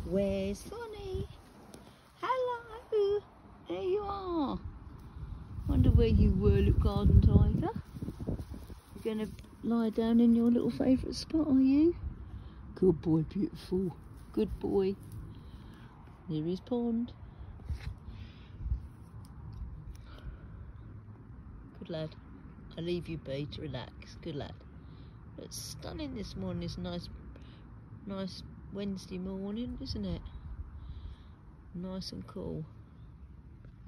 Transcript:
Where's Thorny? Hello! There you are. Wonder where you were, little garden tiger. You're going to lie down in your little favourite spot, are you? Good boy, beautiful. Good boy. There is pond. Good lad. I'll leave you be to relax. Good lad. It's stunning this morning. It's nice Wednesday morning, isn't it? Nice and cool.